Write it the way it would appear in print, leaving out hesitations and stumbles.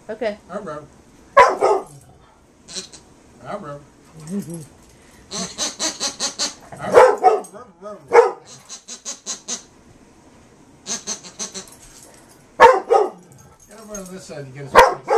Okay. Arr. Arr. Get over on this side to get his face.